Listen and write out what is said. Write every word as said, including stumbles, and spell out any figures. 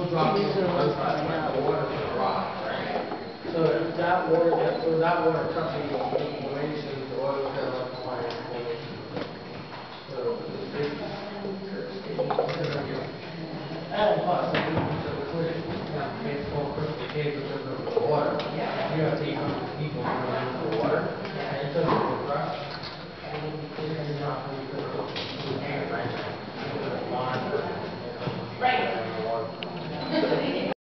drop in from one side, like the water to the rock, right? So if that water, that, so that water company will make donations, the oil will kind of like fire. So it's big. And plus, if you put the clear, you know, you can't fall crystal cave because of the water. You have to